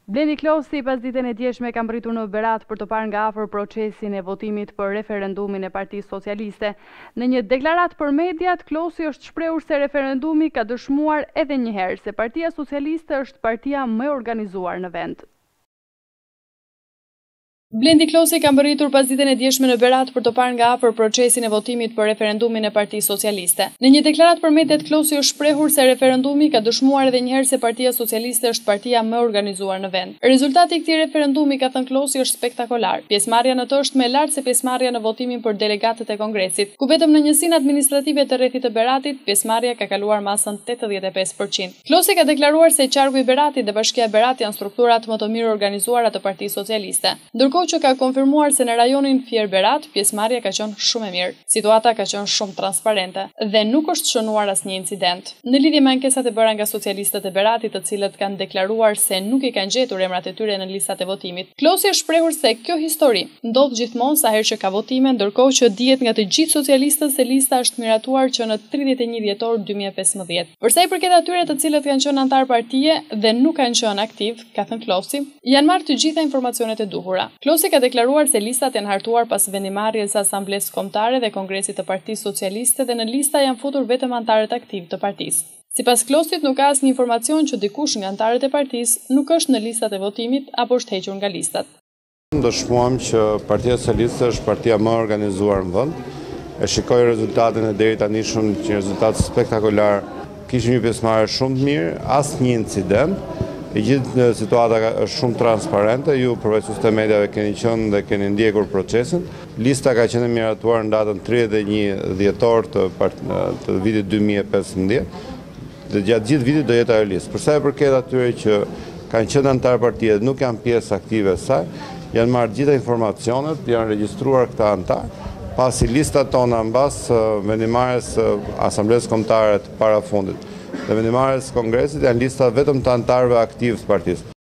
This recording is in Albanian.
Blendi Klosi pas ditën e djeshme ka mbritur në Berat për të parë nga afër procesin e votimit për referendumin e Partisë Socialiste. Në një deklaratë për mediat, Klosi është shprehur se referendumi ka dëshmuar edhe një herë se Partia Socialiste është partia më e organizuar në vend. Blendi Klosi ka mbërritur pas ditën e djeshme në Berat për të parë nga afër procesin e votimit për referendumin e Partisë Socialiste. Në një deklaratë për mediat, Klosi është shprehur se referendumi ka dëshmuar edhe një herë se Partia Socialiste është partia më e organizuar në vend. Rezultati i këtij referendumi, ka thënë Klosi, është spektakolar. Pjesëmarrja në të është më e lartë se pjesëmarrja në votimin për delegatët e Kongresit, ku vetëm në njësinë administrative të rrethit të Beratit pjesëmarrja ka kaluar masën 85%. Klosi ka deklaruar se qarku i Beratit dhe Bashkia e Berat janë strukturat më të mirë organizuara të Partisë Socialiste. Që ka konfirmuar se në rajonin Fier Berat, pjesëmarrja ka qenë shumë e mirë. Situata ka qenë shumë transparente dhe nuk është shënuar asnjë incident. Në lidhje me ankesat e bëra nga socialistët e Beratit, të cilët kanë deklaruar se nuk i kanë gjetur emrat e tyre në listat e votimit, Klosi është shprehur se kjo histori ndodh gjithmonë sa herë që ka votime, ndërkohë që dihet nga të gjithë socialistët se lista është miratuar që në 31 dhjetor 2015. Për sa i përket atyre të cilët kanë qenë antar partie dhe nuk kanë qenë aktiv, ka thënë Klosi, janë marrë të gjitha informacionet e duhura. Klosi ka deklaruar se listat janë hartuar pas vendimarrjes së Asamblesë Kombëtare dhe Kongresit të Partisë Socialiste dhe në lista janë futur vetëm antarët aktiv të partisë. Sipas Klosit, nuk ka asnjë informacion që dikush nga antarët e partisë nuk është në listat e votimit apo është hequr nga listat. Dëshmuam që Partia Socialiste është partia më e organizuar në vend. E shikoj rezultatin e deri tani shumë që rezultat spektakolar. Kishim një pjesëmarrje shumë të mirë, asnjë incident. E gjithë situata është shumë transparente, ju përveçues të mediave keni qenë dhe keni ndjekur procesin. Lista ka qenë miratuar në datën 31 dhjetor të vitit 2015 dhe gjatë gjithë vitit do jetë ajo listë. Për sa i përket atyre që kanë qenë antar partie dhe nuk janë pjesë aktive e saj, janë marrë gjitha informacionet, janë regjistruar këta antar, pasi listat tona mbas vendimarrjes së Asamblesë Kombëtare të parafundit dhe vendimarrjes së Kongresit janë lista vetëm të antarëve aktiv të partisë.